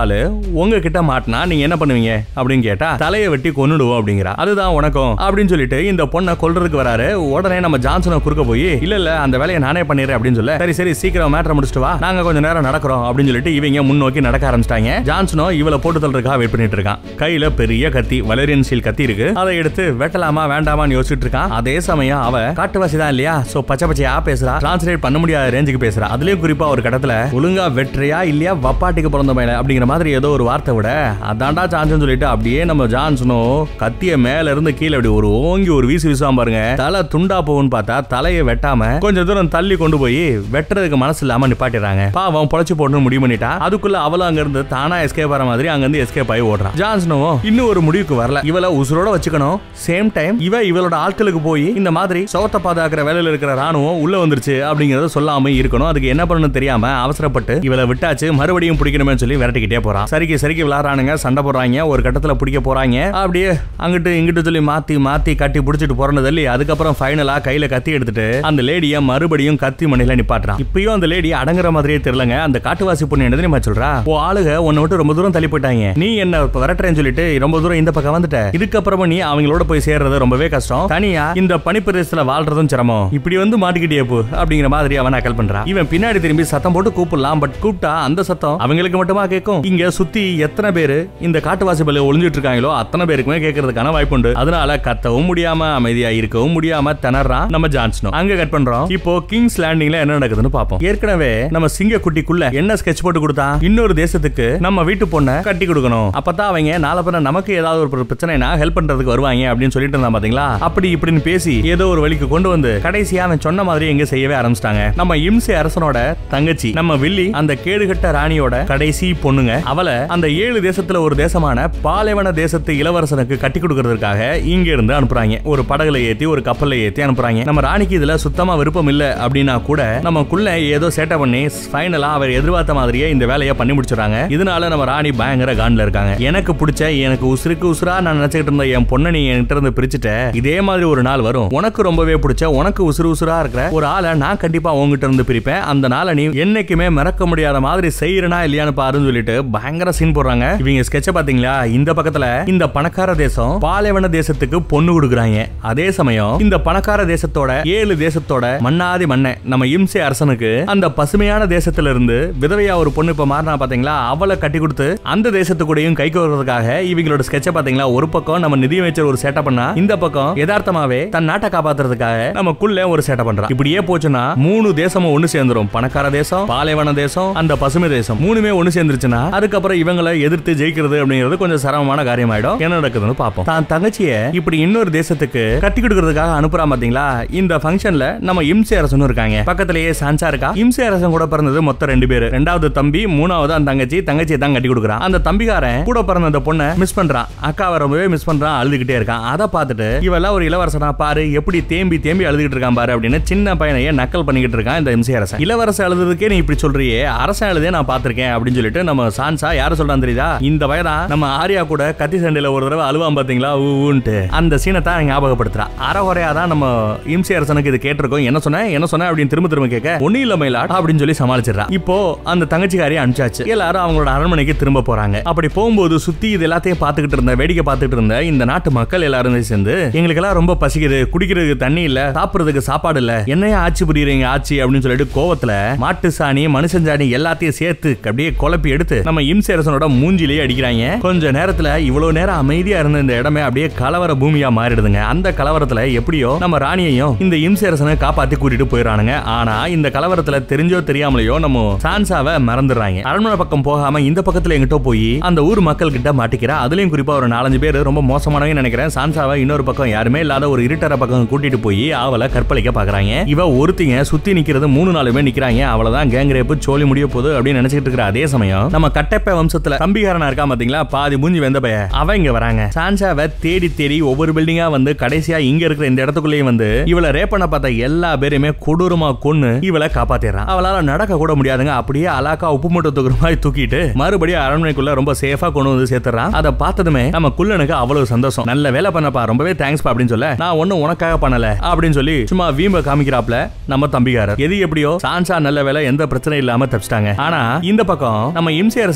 ஆளு உங்ககிட்ட மாட்டினா நீங்க என்ன பண்ணுவீங்க அப்படின்னு கேட்டா தலையை வெட்டி கொன்னுடுவோம் அப்படிங்கிறா. அதுதான் உனக்கும் அப்படின்னு சொல்லிட்டு இந்த பொண்ணை கொல்றதுக்கு வராரு. உடனே நம்ம ஜான்சனை குறுக்க போய் இல்ல இல்ல அந்த வேலையை நானே பண்ணிடுறேன் அப்படின்னு சொல்ல சரி சரி சீக்கிரம் மேட்டரை முடிச்சுட்டு வா, நாங்க கொஞ்சம் நேரம் நடக்கிறோம் அப்படின்னு சொல்லிட்டு இவங்க முன்னோக்கி நடக்க ஆரம்பிச்சிட்டாங்க. ஜான்சனோ இவளை போட்டு தள்ளுறதுக்காக வெயிட் பண்ணிட்டு இருக்கான். கையில பெரிய கத்தி, வலரியன் ஸ்டீல் கத்தி இருக்கு. அதை எடுத்து வெட்டலாமா வேண்டாமான்னு யோசிச்சுட்டு இருக்கான். அதே சமயம் அவ காட்டுவாசி தான் இல்லையா, சோ பச்சை பச்சையா பேசுறா, டிரான்ஸ்லேட் பண்ண முடியாத ரேஞ்சுக்கு பேசுறா. அதுலயும் குறிப்பா ஒரு கடத்துல ஒழுங்கா வெற்றியா இல்லையா வப்பாட்டிக்கு பிறந்த மேல அப்படிங்கிற மாதிரி ஏதோ ஒரு வார்த்தை விட அதான்டா சான்ஸ் சொல்லிட்டு அப்படியே நம்ம ஜான்சனோ கத்திய மேல இருந்து கீழே அப்படி ஒரு ஓங்கி ஒரு வீசு வீசுவான் பாருங்க. தலை துண்டா போகும்னு பார்த்தா தலையை வெட்டாம கொஞ்சம் தூரம் தள்ளி கொண்டு போய் வெட்டுறதுக்கு மனசு இல்லாம நிப்பாட்டிடுறாங்க. பாவம் பொழைச்சு போட்டு முடிவு பண்ணிட்டா. அதுக்குள்ள அவளும் அங்க இருந்து தானா எஸ்கேப் ஆற மாதிரி அங்க இருந்து எஸ்கேப் ஆகி ஓடுறான். ஜான்சனோ இன்னும் ஒரு முடிவுக்கு வரல. இவளை உசுரோட வச்சுக்கணும், சேம் டைம் இவ இவளோட ஆட்களுக்கு போய் இந்த மாதிரி சோத்த பாதுகாக்கிற வேலையில இருக்கிற ராணுவம் உள்ள வந்துருச்சு அப்படிங்கறத சொல்லாம இருக்கணும். அதுக்கு என்ன பண்ணணும் தெரியாம அவசரப்பட்டு இவளை விட்டாச்சு, மறுபடியும் பிடிக்கணுமே சொல்லி விரட்டிக்கிட்டே போறான். சரிக்கு சரிக்கு விளையாடுறானுங்க, சண்டை போடுறாங்க, ஒரு கட்டத்துல பிடிக்க போறாங்க. அப்படியே அங்கிட்டு இங்கிட்டு சொல்லி மாத்தி மாத்தி கட்டி பிடிச்சிட்டு போறது இல்லையா. அதுக்கப்புறம் ஃபைனலா கையில கத்தி எடுத்துட்டு அந்த லேடிய மறுபடியும் கத்தி மணில நிப்பாட்டுறான். இப்பயும் அந்த லேடி அடங்குற மாதிரியே தெரியலங்க. அந்த காட்டுவாசி பொண்ணு என்ன தெரியுமா சொல்றா, ஓ ஆளுக உன்னை விட்டு ரொம்ப தூரம் தள்ளி போயிட்டாங்க, நீ என்ன விரட்டுறேன்னு சொல்லிட்டு ரொம்ப தூரம் இந்த பக்கம் வந்துட்ட, இதுக்கப்புறமா நீ அவங்களோட போய் சேர்றது ரொம்பவே கஷ்டம், தனியா இந்த பனிப்பிரதேசத்துல வாழ்றதும் சிரமம், இப்படி வந்து மாட்டிக்கிட்டே போ அப்படிங்கிற மாதிரி அவன் அக்கல் பண்றான். இவன் பின்னாடி திரும்பி சத்தம் போட்டு கூப்பிடலாம், பட் கூப்பிட்டா அந்த சத்தம் அவங்களுக்கு மட்டுமா கேட்கும். இங்க சுத்தி எத்தனை பேரு இந்த காட்டுவாசி பல ஒளிஞ்சிட்டு இருக்காங்களோ அத்தனை பேருக்குமே கேட்கறதுக்கான வாய்ப்பு உண்டு. அதனால கத்தவும் முடியாம அமைதியா இருக்கவும் முடியாம திணறான் நம்ம ஜான்சனோ. அங்க கட் பண்றோம். இப்போ கிங்ஸ் லேண்டிங்ல என்ன நடக்குதுன்னு பாப்போம். ஏற்கனவே நம்ம சிங்க குட்டிக்குள்ள என்ன ஸ்கெட்ச் போட்டு கொடுத்தா, இன்னொரு தேசத்துக்கு நம்ம வீட்டு பொண்ணை கட்டி கொடுக்கணும், அப்பதான் அவங்க நாளை பின்ன நமக்கு ஏதாவது ஒரு பிரச்சனைனா ஹெல்ப் பண்றதுக்கு வருவாங்க அப்படின்னு சொல்லிட்டு இருந்தா பாத்தீங்களா. அப்படி இப்படின்னு பேசி ஏதோ ஒரு வழிக்கு கொண்டு வந்து கடைசியா அவன் சொன்ன மாதிரி எங்க செய்யவே ஆரம்பிச்சிட்டாங்க. நம்ம இம்சை அரசனோட தங்கச்சி நம்ம வில்லி அந்த கேடுகட்ட ராணியோட கடைசி பொண்ணுங்க. அவளை அந்த ஏழு தேசத்துல ஒரு தேசமான பாலைவன தேசத்து இளவரசனுக்கு கட்டி கொடுக்கறதுக்காக இங்க இருந்து அனுப்புறாங்க. ஒரு படகுல ஏத்தி ஒரு கப்பல்ல ஏத்தி அனுப்புறாங்க. நம்ம ராணிக்கு இதுல சுத்தமா விருப்பம் இல்ல அப்படின்னா கூட நமக்குள்ள ஏதோ சேட்டை பண்ணி ஃபைனலா அவர் எதிர்பார்த்த மாதிரியே இந்த வேலையை பண்ணி முடிச்சுறாங்க. இதனால நம்ம ராணி பயங்கர காண்ட்ல இருக்காங்க. எனக்கு பிடிச்ச, எனக்கு உசுருக்கு உசுரா நான் நினைச்சிட்டு இருந்த என் பொண்ணை நீ என்கிட்ட இருந்து பிரிச்சுட்ட, இதே மாதிரி ஒரு நாள் வரும், உனக்கு ரொம்பவே பிடிச்ச, உனக்கு உசுறு உசுரா இருக்கிற ஒரு ஆளை நான் கண்டிப்பா உங்ககிட்ட இருந்து பிரிப்பேன், அந்த நாளை நீ என்னைக்குமே மறக்க முடியாத மாதிரி செய்யறனா இல்லையான்னு பாருன்னு சொல்லிட்டு பயங்கர சீன் போடுறாங்க. இவங்க ஸ்கெட்ச பாத்தீங்களா, இந்த பக்கத்துல இந்த பணக்கார தேசம் பாலைவன தேசத்துக்கு பொண்ணு கொடுக்குறாங்க. அதே சமயம் இந்த பணக்கார தேசத்தோட ஏழு தேசத்தோட மன்னாதி மன்ன நம்ம இம்சை அரசனுக்கு அந்த பசுமையான தேசத்துல இருந்து விதவையா ஒரு பொண்ணு இப்ப மாறினா பாத்தீங்களா, அவளை கட்டி கொடுத்து அந்த தேசத்துக்கூடயும் கை கோர்றதுக்காக இவங்களோட ஸ்கெட்ச பாத்தீங்களா. ஒரு பக்கம் நம்ம நிதியமைச்சர் ஒரு சேட்டை பண்ணா, இந்த பக்கம் யதார்த்தமாவே தன் நாட்டை காப்பாத்துறதுக்காக நமக்குள்ள ஒரு சேட்டை பண்றா. இப்படியே போச்சுன்னா மூணு தேசமும் ஒண்ணு சேர்ந்துரும். பணக்கார தேசம், பாலைவன தேசம், அந்த பசுமை தேசம் மூணுமே ஒண்ணு சேர்ந்துருச்சுன்னா அதுக்கப்புறம் இவங்களை எதிர்த்து ஜெயிக்கிறது அப்படிங்கிறது கொஞ்சம் சிரமமான காரியம் ஆயிடும். என்ன நடக்குதுன்னு பாப்போம். தான் தங்கச்சிய இப்படி இன்னொரு தேசத்துக்கு கட்டி கொடுக்கறதுக்காக அனுப்புறா பாத்தீங்களா. இந்த ஃபங்க்ஷன்ல நம்ம இம்சை அரசனும் இருக்காங்க. பக்கத்திலேயே சான்சா இருக்கா. இம்சை அரசன் கூட பிறந்தது மொத்தம் ரெண்டு பேரு. ரெண்டாவது தம்பி, மூணாவது அந்த தங்கச்சி. தங்கச்சியை தான் கட்டி கொடுக்குறான். அந்த தம்பிக்காரன் கூட பிறந்த அந்த பொண்ணை மிஸ் பண்றான். அக்காவை ரொம்பவே மிஸ் பண்றான், அழுதுகிட்டே இருக்கான். அதை பார்த்துட்டு இவெல்லாம் ஒரு இளவரசனா பாரு எப்படி தேம்பி தேம்பி அழுதுகிட்டு இருக்கான் பாரு அப்படின்னு சின்ன பையனையே நக்கல் பண்ணிக்கிட்டு இருக்கான் இந்த இம்சை அரசன். இளவரச அழுதுக்கே நீ இப்படி சொல்றியே, அரசன் அழுதே நான் பாத்திருக்கேன் அப்படின்னு சொல்லிட்டு நம்ம சான்சா யார சொல்றான் தெரியுதா, இந்த வயதா நம்ம ஆரியா கூட கத்தி சண்டையில ஒரு தடவை அழுவான் பாத்தீங்களா ஊன்ட்டு, அந்த சீனை தான் ஞாபகப்படுத்துறா. அறகுறையா தான் நம்ம இம்சை அரசனுக்கு இது கேட்டிருக்கோம். என்ன சொன்ன என்ன சொன்ன அப்படின்னு திரும்ப திரும்ப கேட்க ஒன்னும் இல்ல மயிலாட் அப்படின்னு சொல்லி சமாளிச்சிடறா. இப்போ அந்த தங்கச்சிக்காரியை அனுப்பிச்சாச்சு. எல்லாரும் அவங்களோட அரண்மனைக்கு திரும்ப போறாங்க. அப்படி போகும்போது சுத்தி இது எல்லாத்தையும் பாத்துக்கிட்டு இருந்த வேடிக்கை பார்த்துட்டு இருந்த இந்த நாட்டு மக்கள் எல்லாரும் சேர்ந்து எங்களுக்கு எல்லாம் ரொம்ப பசிக்குது, குடிக்கிறதுக்கு தண்ணி இல்ல, சாப்பிடுறதுக்கு சாப்பாடு இல்ல, என்னையா ஆட்சி புரியுறீங்க ஆட்சி அப்படின்னு சொல்லிட்டு கோவத்துல மாட்டு சாணி மனுஷன் சாணி எல்லாத்தையும் சேர்த்து அப்படியே குழப்பி எடுத்து நம்ம இம்சை அரசனோட மூஞ்சிலேயே அடிக்கிறாங்க. கொஞ்ச நேரத்துல இவ்வளவு நேரம் அமைதியா இருந்த இந்த இடமே அப்படியே கலவர பூமியா மாறிடுதுங்க. அந்த கலவரத்துல எப்படியோ நம்ம ராணியையும் இந்த இம்சை அரசனை காப்பாத்தி கூட்டிட்டு போயிடறானுங்க. ஆனா இந்த கலவரத்துல தெரிஞ்சோ தெரியாமலையோ நம்ம சான்சாவை மறந்துடுறாங்க. அரண்மனை பக்கம் போகாம இந்த பக்கத்துல எங்கிட்ட போய் அந்த ஊர் மக்கள் கிட்ட மாட்டிக்கிறா. அதுலயும் குறிப்பா ஒரு நாலஞ்சு பேர் ரொம்ப மோசமானவங்க நினைக்கிறேன். சான்சாவை இன்னொரு பக்கம் யாருமே இல்லாத ஒரு இருட்டற பக்கம் கூட்டிட்டு போய் அவளை கற்பழிக்க பாக்குறாங்க. இவ ஒருத்திங்க சுத்தி நிக்கிறது மூணு நாலு பேர் நிக்கிறாங்க. அவளதான் கேங் ரேப் சோலி முடிய போகுது அப்படின்னு நினைச்சிட்டு இருக்கிற அதே சமயம் நம்ம கட்டப்ப வம்சத்துல தம்பிகாரனா இருக்கா பாத்தீங்களா, பாதி மூஞ்சி வெந்த பைய, அவ இங்க வராங்க. சான்சாவை தேடி தேடி ஒவ்வொரு பில்டிங்கா வந்து கடைசியா இங்க இருக்கிற இந்த இடத்துக்குள்ளேயும் வந்து இவளை ரேப் பண்ண பார்த்த எல்லா பேருமே கொடூரமா கொன்னு இவளை காப்பாத்திடுறான். அவளால நடக்க கூட முடியாதுங்க. அப்படியே அலாக்கா உப்பு மூட்டை தூக்குற மாதிரி தூக்கிட்டு மறுபடியும் அரண்மனைக்குள்ள ரொம்ப சேஃபா கொண்டு வந்து சேர்த்துறான். அதை பார்த்ததுமே நம்ம குள்ளனுக்கு அவ்வளவு சந்தோஷம். நல்ல வேலை பண்ணப்பா, ரொம்பவே தேங்க்ஸ் பா அப்படின்னு சொல்ல, நான் ஒன்னும் உனக்காக பண்ணல அப்படின்னு சொல்லி சும்மா வீம்ப காமிக்கிறாப்ல நம்ம தம்பிகாரர். எது எப்படியோ சான்சா நல்ல வேலை, எந்த பிரச்சனை இல்லாம தப்பிச்சிட்டாங்க. ஆனா இந்த பக்கம் நம்ம இம்சை அரசன்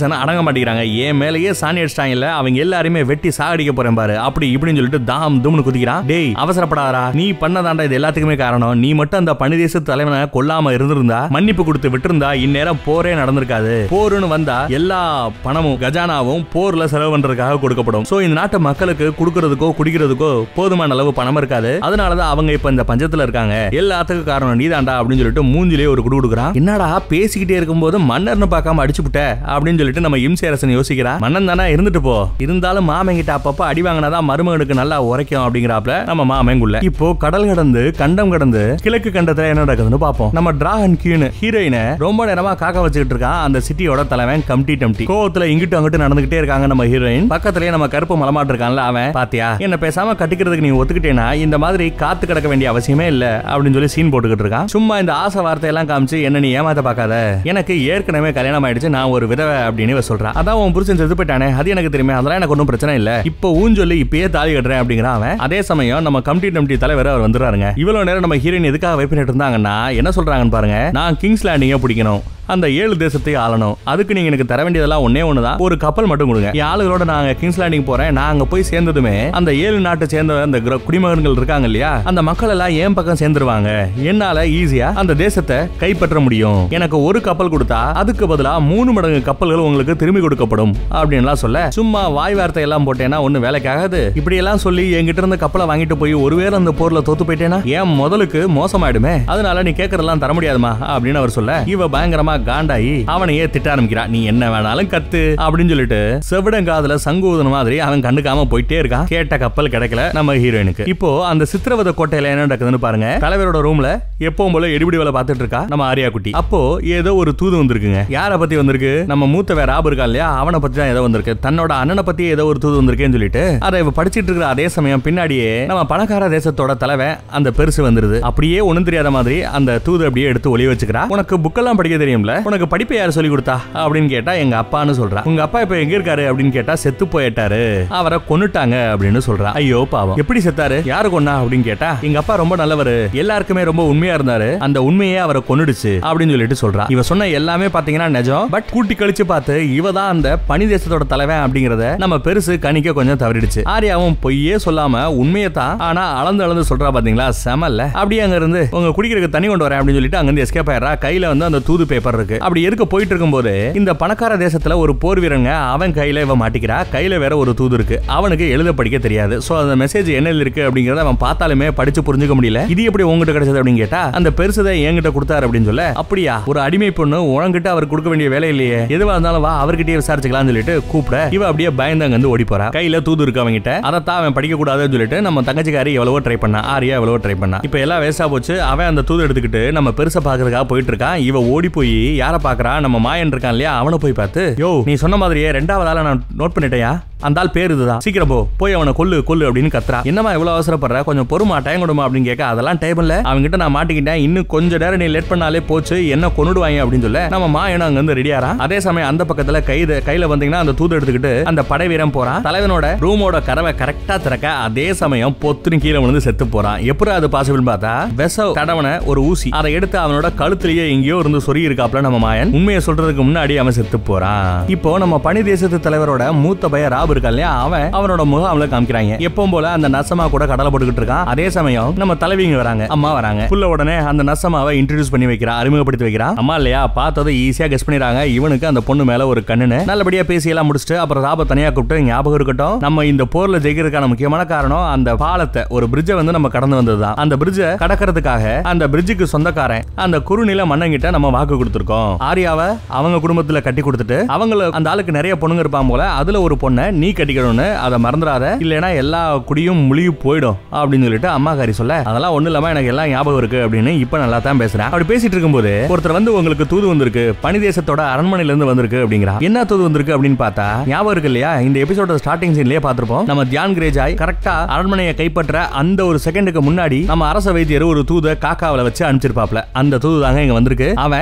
இம்சேரசன் அடங்க மாட்டேங்கிறாங்க. ஏன் மேலேயே சாணி அடிச்சிட்டாங்கல்ல, அவங்க எல்லாருமே வெட்டி சாகடிக்க போறேன் பாரு அப்படி இப்படின்னு சொல்லிட்டு தாம் தும்னு குதிக்கிறான். டேய் அவசரப்படாதடா, நீ பண்ணதாண்டா இது எல்லாத்துக்குமே காரணம். நீ மட்டும் அந்த பனிதேச தலைவனை கொல்லாம இருந்திருந்தா, மன்னிப்பு கொடுத்து விட்டுருந்தா இந்நேரம் போரே நடந்திருக்காது. போருன்னு வந்தா எல்லா பணமும் கஜானாவும் போர்ல செலவு பண்றதுக்காக கொடுக்கப்படும். சோ இந்த நாட்டு மக்களுக்கு குடுக்கறதுக்கோ குடிக்கிறதுக்கோ போதுமான அளவு பணம் இருக்காது. அதனாலதான் அவங்க இப்ப இந்த பஞ்சத்துல இருக்காங்க. எல்லாத்துக்கும் காரணம் நீதாண்டா அப்படின்னு சொல்லிட்டு மூஞ்சிலே ஒரு குடு குடுக்குறான். என்னடா பேசிக்கிட்டே இருக்கும்போது மன்னர்னு பார்க்காம அடிச்சு புட்ட அப்படின்னு சொல்லிட்டு நம்ம இம்சேரசன் யோசிக்கிறா. மன்னன் தானே இருந்துட்டு போ, இருந்தாலும் மாமன் கிட்ட அப்பப்ப அடி வாங்கினாதான் மருமகனுக்கு நல்லா உரைக்கும் அப்படிங்கிறாப்ல நம்ம மாமங்குள்ள. இப்போ கடல் கடந்து கண்டம் கடந்து கிழக்கு கண்டத்துல என்ன நடக்குதுன்னு பாப்போம். நம்ம டிராகன் கியூன் ஹீரோயினை ரொம்ப நேரமா காக்க வச்சுக்கிட்டு இருக்கான் அந்த சிட்டியோட தலைவன் கம்டி டம்டி. கோவத்துல இங்கிட்டு அங்கிட்டு நடந்துகிட்டே இருக்காங்க நம்ம ஹீரோயின். பக்கத்திலேயே நம்ம கருப்பு மலமாட்டு இருக்கான்ல அவன். பாத்தியா என்ன பேசாம கட்டிக்கிறதுக்கு நீ ஒத்துக்கிட்டேனா இந்த மாதிரி காத்து கிடக்க வேண்டிய அவசியமே இல்ல அப்படின்னு சொல்லி சீன் போட்டுக்கிட்டு இருக்கான். சும்மா இந்த ஆசை வார்த்தை எல்லாம் காமிச்சு என்ன நீ ஏமாத்த பாக்காத, எனக்கு ஏற்கனவே கல்யாணம் ஆயிடுச்சு, நான் ஒரு விதவை அப்படின்னு சொல்றான். அதான் உன் புருஷன் செத்து போயிட்டானே அது எனக்கு தெரியுமே, அதெல்லாம் எனக்கு ஒன்றும் பிரச்சனை இல்ல, இப்போ ஊஞ்சொல்லி இப்பயே தாலி கட்டுறேன் அப்படிங்கிறான் அவன். அதே சமயம் நம்ம கம்டி டம்டி தலைவர் அவர் வந்துடுறாருங்க. இவ்வளவு நேரம் நம்ம ஹீரோயின் எதுக்காக வெயிட் பண்ணிட்டு இருந்தாங்கன்னா என்ன சொல்றாங்கன்னு பாருங்க. நான் கிங்ஸ் லேண்டிங்க பிடிக்கணும், அந்த ஏழு தேசத்தை ஆளணும், அதுக்கு நீங்க எனக்கு தர வேண்டியதெல்லாம் ஒன்னே ஒண்ணுதான், ஒரு கப்பல் மட்டும் கொடுங்க. என் ஆளுகளோட நாங்க கிங்ஸ் லேண்டிங் போறேன், நான் அங்க போய் சேர்ந்ததுமே அந்த ஏழு நாட்டை சேர்ந்த அந்த குடிமகன்கள் இருக்காங்க இல்லையா, அந்த மக்கள் எல்லாம் என் பக்கம் சேர்ந்துருவாங்க, என்னால ஈஸியா அந்த தேசத்தை கைப்பற்ற முடியும். எனக்கு ஒரு கப்பல் கொடுத்தா அதுக்கு பதிலா மூணு மடங்கு கப்பல்கள் உங்களுக்கு திரும்பி கொடுக்கப்படும் அப்படின்லாம் சொல்ல, சும்மா வாய் வார்த்தை எல்லாம் போட்டேன்னா ஒண்ணு வேலைக்காகாது. இப்படி எல்லாம் சொல்லி என்கிட்ட இருந்து கப்பலை வாங்கிட்டு போய் ஒருவேளை அந்த போர்ல தோத்து போயிட்டேனா ஏன் முதலுக்கு மோசமாயிடுமே, அதனால நீ கேட்கறதெல்லாம் தர முடியாதுமா அப்படின்னு அவர் சொல்ல, இவ பயங்கரமா காண்டாயி அவனையே திட்ட ஆரம்பிக்கிறான். நீ என்ன வேணாலும் கத்து அப்படின்னு சொல்லிட்டு செவிடங்காதுல சங்கூதன மாதிரி அவன் கண்டுக்காம போயிட்டே இருக்கான். கேட்ட கப்பல் கிடைக்கல நம்ம ஹீரோயினுக்கு. இப்போ அந்த சித்திரவத கோட்டையில என்ன நடக்குதுன்னு பாருங்க. தலைவரோட ரூம்ல எப்பவும் போல எடுபடி வேலை பார்த்துட்டு இருக்கா நம்ம ஆரியா குட்டி. அப்போ ஏதோ ஒரு தூது வந்திருக்குங்க. யார பத்தி வந்திருக்கு? நம்ம மூத்த வேற ஆபு இருக்கா இல்லையா, அவனை பத்தி தான் ஏதோ வந்திருக்கு. தன்னோட அண்ணனை பத்தி ஏதோ ஒரு தூது வந்திருக்கேன்னு சொல்லிட்டு அதை படிச்சிட்டு இருக்கிற அதே சமயம் பின்னாடியே நம்ம பணக்கார தேசத்தோட தலைவன் அந்த பெருசு வந்துருது. அப்படியே ஒண்ணும் தெரியாத மாதிரி அந்த தூது அப்படியே எடுத்து ஒளி வச்சுக்கிறா. உனக்கு புக்கெல்லாம் படிக்க தெரியும்ல, உனக்கு படிப்பை யார் சொல்லி கொடுத்தா அப்படின்னு கேட்டா எங்க அப்பான்னு சொல்றா. உங்க அப்பா இப்ப எங்க இருக்காரு அப்படின்னு கேட்டா செத்து போயிட்டாரு, அவரை கொன்னுட்டாங்க அப்படின்னு சொல்றா. ஐயோ பாவம், எப்படி செத்தாரு, யாரு கொன்னா அப்படின்னு கேட்டா எங்க அப்பா ரொம்ப நல்லவரு, எல்லாருக்குமே ரொம்ப உண்மையா இருந்தாரு, அந்த உண்மையே அவரை கொன்னுடுச்சு அப்படின்னு சொல்லிட்டு சொல்றா. இவ சொன்ன எல்லாமே பாத்தீங்கன்னா நிஜம். பட் கூட்டி கழிச்சு பார்த்து இவ தான் அந்த பனி தேசத்தோட தலைவன் அப்படிங்கறத நம்ம பெருசு கணிக்க கொஞ்சம் தவறிடுச்சு. ஆரியாவும் பொய்யே சொல்லாம உண்மையை தான் ஆனா அளந்து அளந்து சொல்றா. பாத்தீங்களா செமல்ல. அப்படியே அங்க இருந்து உங்க குடிக்கிறதுக்கு தண்ணி கொண்டு வரேன் அப்படின்னு சொல்லிட்டு அங்க இருந்து எஸ்கேப் ஆயிரா. கையில வந்து அந்த தூது பேப்பர் இருக்கு. அப்படி இருக்க போயிட்டு இருக்கும்போது இந்த பணக்கார தேசத்துல ஒரு போர் வீரங்க அவன் கையில இவ மாட்டிக்கிறா. கையில வேற ஒரு தூது இருக்கு. அவனுக்கு எழுத படிக்க தெரியாது. சோ அந்த மெசேஜ் என்ன இருக்கு அப்படிங்கறத அவன் பார்த்தாலுமே படிச்சு புரிஞ்சுக்க முடியல. இது எப்படி உங்ககிட்ட கிடைச்சது அப்படின்னு கேட்டா அந்த பெருசுதை என்கிட்ட கொடுத்தாரு அப்படின்னு சொல்ல, அப்படியா ஒரு அடிமை பொண்ணு உனக்கிட்ட அவர் கொடுக்க வேண்டிய வேலை இல்லையே, எதுவா இருந்தாலும் வா அவர்கிட்டயே விசாரிச்சுக்கலாம்னு சொல்லிட்டு கூப்பிட இவ அப்படியே பயந்தாங்க வந்து ஓடி போறா. கையில தூது இருக்கு அவங்கிட்ட. அதைத்தான் அவன் படிக்க கூடாதுன்னு சொல்லிட்டு நம்ம தங்கச்சிக்காரி எவ்வளவோ ட்ரை பண்ணா, ஆரியா எவ்வளவோ ட்ரை பண்ணா. இப்ப எல்லாம் வேஸ்டா போச்சு. அவன் அந்த தூது எடுத்துக்கிட்டு நம்ம பெருசை பாக்குறதுக்காக போயிட்டு இருக்கான். இவ ஓடி போய் யார பாக்குறா, நம்ம மாயன் இருக்கான் இல்லையா, அவனை போய் பார்த்து, யோ நீ சொன்ன மாதிரியே ரெண்டாவது ஆள நான் நோட் பண்ணிட்டேயா, அந்த ஆள் பேர் இதுதான், சீக்கிரம் போ போய் அவனை கொல்லு கொல்லு அப்படின்னு கத்துறா. என்னமா இவ்வளவு அவசரப்படுற, கொஞ்சம் பொறுமா டைம் கொடுமா அப்படின்னு கேட்க, அதெல்லாம் டைம் இல்ல, அவங்கிட்ட நான் மாட்டிக்கிட்டேன், இன்னும் கொஞ்சம் நேரம் நீ லேட் பண்ணாலே போச்சு, என்ன கொன்னுடுவாங்க அப்படின்னு சொல்ல நம்ம மாயனும் அங்க இருந்து ரெடியாரா. அதே சமயம் அந்த பக்கத்துல கைது கையில வந்தீங்கன்னா அந்த தூது எடுத்துக்கிட்டு அந்த படை வீரன் போறான். தலைவனோட ரூமோட கதவை கரெக்டா திறக்க அதே சமயம் பொத்துன்னு கீழே விழுந்து செத்து போறான். எப்படி அது பாசிபிள் பார்த்தா வெச தடவன ஒரு ஊசி அதை எடுத்து அவனோட கழுத்திலேயே எங்கேயோ இருந்து சொறி இருக்காப்ல நம்ம மாயன். உண்மையை சொல்றதுக்கு முன்னாடி அவன் செத்து போறான். இப்போ நம்ம பனி தேசத்து தலைவரோட மூத்த பையன் ராபு இருக்கா இல்லையா, அவன் அவனோட முகம் அவளை காமிக்கிறாங்க. எப்பவும் போல அந்த நசமா கூட கடலை போட்டுக்கிட்டு இருக்கான். அதே சமயம் நம்ம தலைவிங்க வராங்க, அம்மா வராங்க. புள்ள உடனே அந்த நசமாவை இன்ட்ரோடியூஸ் பண்ணி வைக்கிறா, அறிமுகப்படுத்தி வைக்கிறான். அம்மா இல்லையா, பார்த்தது ஈஸியா கெஸ் பண்ணிடுறாங்க இவனுக்கு அந்த பொண்ணு மேல ஒரு கண்ணுன்னு. நல்லபடியா பேசி எல்லாம் முடிச்சுட்டு அப்புறம் ராப தனியா கூப்பிட்டு, ஞாபகம் இருக்கட்டும் நம்ம இந்த போர்ல ஜெயிக்கிறதுக்கான முக்கியமான காரணம் அந்த பாலத்தை ஒரு பிரிட்ஜை வந்து நம்ம கடந்து வந்ததுதான். அந்த பிரிட்ஜை கடக்கிறதுக்காக அந்த பிரிட்ஜுக்கு சொந்தக்காரன் அந்த குறுநில மன்னங்கிட்ட நம்ம வாக்கு கொடுத்திருக்கோம். ஆரியாவை அவங்க குடும்பத்துல கட்டி கொடுத்துட்டு அவங்கள அந்த ஆளுக்கு நிறைய பொண்ணுங்க இருப்பான் போல, அதுல ஒரு பொண்ணை நீ கட்டிக்கணும்னு அதை மறந்துடாத, இல்லைன்னா எல்லா குடியும் முழுகி போயிடும் அப்படின்னு சொல்லிட்டு அம்மா காரி சொல்ல, அதெல்லாம் ஒண்ணு இல்லாம எனக்கு எல்லாம் ஞாபகம் இருக்கு அப்படின்னு இப்ப நல்லா தான் பேசுறேன். அப்படி பேசிட்டு இருக்கும்போது ஒருத்தர் வந்து உங்களுக்கு தூது வந்திருக்கு, பனி தேசத்தோட அரண்மனையில இருந்து வந்திருக்கு அப்படிங்கிறா. என்ன தூது வந்திருக்கு அப்படின்னு பார்த்தா ஞாபகம் இருக்கு இல்லையா, இந்த எபிசோட ஸ்டார்டிங் சீன்லயே பார்த்திருப்போம். நம்ம தியான் கிரேஜாய் கரெக்டா அரண்மனையை கைப்பற்ற அந்த ஒரு செகண்டுக்கு முன்னாடி நம்ம அரச வைத்தியர் ஒரு தூத காக்காவில வச்சு அனுப்பிச்சிருப்பாப்ல, அந்த தூது தாங்க இங்க வந்திருக்கு. அவன் பனி தேச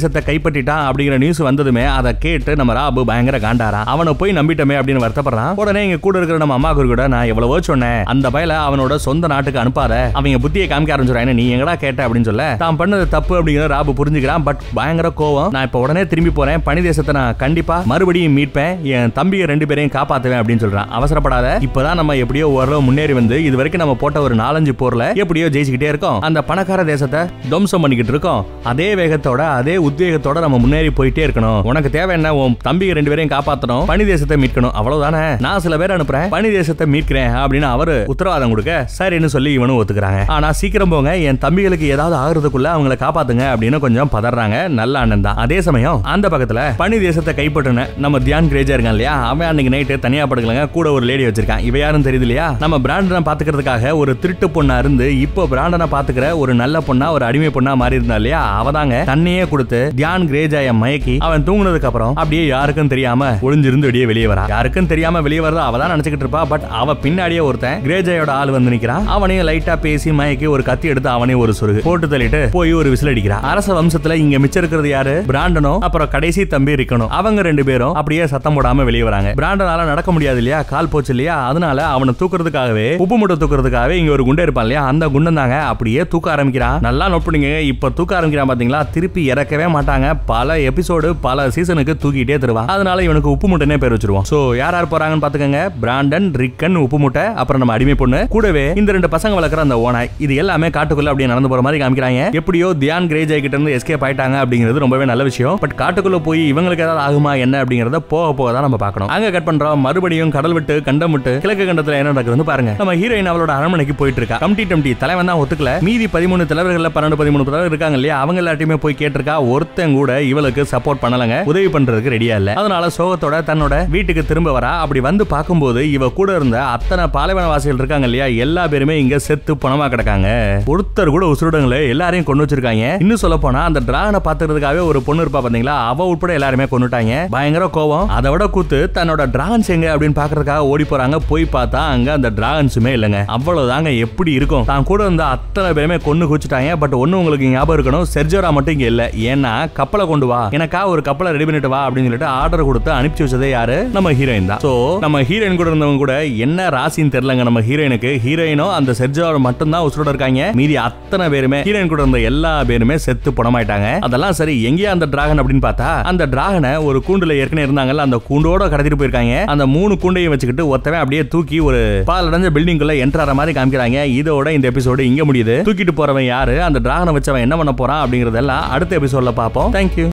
தேசத்தை கைப்பற்றிட்டான் அப்படிங்கிற நியூஸ் வந்ததுமே அதை கேட்டு நம்ம ராபு பயங்கர காண்டாரா. அவனை போய் நம்பிட்டமே அப்படின்னு வருத்தப்படுறான். உடனே இங்க கூட இருக்கிற நம்ம அம்மா கூட நான் எவ்வளவோ சொன்னேன், அந்த பயல அவனோட சொந்த நாட்டுக்கு அனுப்பாத, அவங்க புத்தியை காமிக்க ஆரம்பிச்சுறாங்க, நீ எங்கடா கேட்ட அப்படின்னு சொல்ல தான் பண்ணது தப்பு அப்படிங்கிற ராபு புரிஞ்சுக்கிறான். பட் பயங்கர கோவம். நான் இப்ப உடனே திரும்பி போறேன், பனி தேசத்தை நான் கண்டிப்பா மறுபடியும் மீட்பேன், என் தம்பியை ரெண்டு பேரையும் காப்பாத்துவேன் அப்படின்னு சொல்றான். அவசரப்படாத, இப்பதான் நம்ம எப்படியோ ஓரளவு முன்னேறி வந்து இது வரைக்கும் நம்ம போட்ட ஒரு நாலஞ்சு போர்ல எப்படியோ ஜெயிச்சுக்கிட்டே இருக்கோம். அந்த பணக்கார தேசத்தை துவம்சம் பண்ணிக்கிட்டு இருக்கோம். அதே வேகத்தோட அதே உத்வேகத்தோட நம்ம முன்னேறி போயிட்டே இருக்கணும். உனக்கு தேவை என்ன, உன் தம்பியை ரெண்டு பேரையும் காப்பாத்தணும், பனி தேசத்தை மீட்கணும், அவ்வளவுதானே. நான் சில பேர் அனுப்புறேன், பனி தேசத்தை மீட்கிறேன் அப்படின்னு அவரு உத்தரவாதம் கொடுக்க சரின்னு சொல்லி இவனும் ஒத்துக்கிறாங்க. ஆனா சீக்கிரம் போங்க, என் தம்பிகளுக்கு ஏதாவது ஆகுறதுக்குள்ள அவங்களை காப்பாத்துங்க அப்படின்னு கொஞ்சம் பதறாங்க. நல்ல அண்ணன் தான். அதே சமயம் அந்த பக்கத்துல பனி தேசத்தை கைப்பற்றின நம்ம தியான் கிரேஜா இருக்கான் இல்லையா, அவன் அன்னைக்கு நைட்டு தனியா படுக்கலங்க, கூட ஒரு லேடி வச்சிருக்கான். இவ யாரும் தெரியுது இல்லையா, நம்ம பிராண்டனை பாத்துக்கிறதுக்காக ஒரு திருட்டு பொண்ணா இருந்து இப்போ பிராண்டனை பாத்துக்கிற ஒரு நல்ல பொண்ணா ஒரு அடிமை பொண்ணா மாறி இருந்தா இல்லையா, அவதாங்க தண்ணியே கொடுத்து தியான் கிரேஜாய மயக்கி அவன் தூங்குனதுக்கு அப்புறம் அப்படியே யாருக்கும் தெரியாம ஒளிஞ்சிருந்து வெளியே வெளியே வரா. யாருக்கும் தெரியாம வெளியே வரதா அவதான் நினைச்சுக்கிட்டு இருப்பா. பட் அவ பின்னாடியே ஒருத்தன் கிரேஜாயோட ஆள் வந்து நிக்கிறான். அவனையும் லைட்டா பேசி மயக்கி ஒரு கத்தி எடுத்து அவனையும் ஒரு சொருகு போட்டு தள்ளிட்டு போய் ஒரு விசில் அடிக்கிறான். அரச வம்சத்துல இங்க மிச்சம் இருக்கிறது யாரு, பிராண்டனோ அப்புறம் கடைசி தம்பி இருக்கணும். அவங்க ரெண்டு பேரும் அப்படியே சத்தம் போடாம வெளியே வராங்க. பிராண்டனால நடக்க முடியாது இல்லையா, கால் போச்சு இல்லையா, அதனால அவனை தூக்குறதுக்காகவே உப்பு மூட்டை தூக்குறதுக்காகவே இங்க ஒரு குண்டை இருப்பான் இல்லையா, அந்த குண்டன் தாங்க அப்படியே தூக்க ஆரம்பிக்கிறான். நல்லா நோட் பண்ணுங்க, இப்ப தூக்க ஆரம்பிக்கிறான் பாத்தீங்களா, திருப்பி இறக்கவே மாட்டாங்க. பல எபிசோடு பல சீசனுக்கு தூக்கிட்டே தருவான். அதனால இவனுக்கு உப்பு மூட்டைனே பேர் வச்சிருவோம். சோ யார் யார் போறாங்கன்னு பாத்துக்கங்க, பிராண்டன், ரிக்கன், உப்பு மூட்டை, அப்புறம் நம்ம அடிமை பொண்ணு, கூடவே இந்த ரெண்டு பசங்க வளர்க்குற அந்த ஓனாய். இது எல்லாமே காட்டுக்குள்ள அப்படியே நடந்து போற மாதிரி காமிக்கிறாங்க. எப்படியோ தியான் கிரேஜாய் கிட்ட இருந்து எஸ்கேப் ஆயிட்டாங்க அப்படிங்கிறது ரொம்பவே நல்ல விஷயம். பட் காட்டுக்குள்ள போய் இவங்களுக்கு ஏதாவது ஆகுமா என்ன அப்படிங்கறத போக போக தான் நம்ம பார்க்கணும். அங்க கட் பண்றோம். மறுபடியும் கடல் விட்டு கண்டம் விட்டு கிழக்கு கண்டத்துல என்ன நடக்குதுன்னு பாருங்க. நம்ம ஹீரோயின் அவளோட அரண்மனைக்கு போயிட்டு இருக்கா. கம்டி டம்டி தலைவன் தான் ஒத்துக்கல. மீதி பதிமூணு தலைவர்கள்ல பன்னெண்டு பதிமூணு தலைவர் இருக்காங்க இல்லையா, அவங்க எல்லாத்தையுமே போய் கேட்டிருக்கா. ஒருத்தன் கூட இவளுக்கு சப்போர்ட் பண்ணலங்க, உதவி பண்றதுக்கு ரெடியா இல்ல. அதனால சோகத்தோட தன்னோட வீட்டுக்கு திரும்ப வரா. அப்படி வந்து பார்க்கும்போது இவ கூட இருந்த அத்தனை பாலைவனவாசிகள் இருக்காங்க இல்லையா, எல்லா பேருமே இங்க செத்து பணமா கிடக்காங்க. ஒருத்தர் கூட உசுருடங்களே எல்லாரையும் கொண்டு வச்சிருக்காங்க. இன்னும் சொல்ல போனா அந்த டிராகனை பாத்துக்கிறதுக்காகவே ஒரு பொண்ணு இருப்பா பாத்தீங்களா, அவ உட்பட எல்லாருமே கொண்டுட்டாங்க. பயங்கர கோவம். அதை விட கூத்து தன்னோட டிராகன்ஸ் எங்க அப்படின்னு பாக்குறதுக்காக ஓடி போறாங்க. போய் பார்த்தா அங்க அந்த டிராகன்ஸுமே இல்லங்க. அவ்வளவுதாங்க. எப்படி இருக்கும், தான் கூட இருந்த அத்தனை பேருமே கொண்டு குச்சிட்டாங்க. பட் ஒண்ணு உங்களுக்கு ஞாபகம் இருக்கணும், செர்ஜோரா மட்டும் இங்க இல்ல. ஏன்னா கப்பலை கொண்டு வா, எனக்கா ஒரு கப்பலை ரெடி பண்ணிட்டு வா அப்படின்னு சொல்லிட்டு ஆர்டர் கொடுத்து அனுப்பிச்சு வச்சதே யாரு, நம்ம ஹீரோயின் தான். சோ நம்ம ஹீரோயின் கூட இருந்தவங்க கூட என்ன ராசின்னு தெரியலங்க. நம்ம ஹீரோயினுக்கு ஹீரோயினோ அந்த செர்ஜோரா மட்டும் தான் உசுரோட இருக்காங்க. மீதி அத்தனை பேருமே ஹீரோயின் கூட இருந்த எல்லா பேருமே செத்து பணமாயிட்டாங்க. அதெல்லாம் சரி, எங்கேயா அந்த டிராகன் அப்படின்னு பார்த்தா அந்த டிராகனை ஒரு கூண்டுல ஏற்கனவே இருந்தாங்கல்ல, அந்த கூண்டோட கடத்திட்டு போயிருக்காங்க. அந்த மூணு கூண்டையும் வச்சுக்கிட்டு ஒருத்தவன் அப்படியே தூக்கி ஒரு பாலடைஞ்ச பில்டிங்குள்ள என்ட்ராற மாதிரி காமிக்கிறாங்க. இதோட இந்த எபிசோடு இங்க முடியுது. தூக்கிட்டு போறவன் யாரு, அந்த டிராகனை வச்சவன் என்ன பண்ண போறான் அப்படிங்கறதெல்லாம் அடுத்த எபிசோட்ல பார்ப்போம். தேங்க்யூ.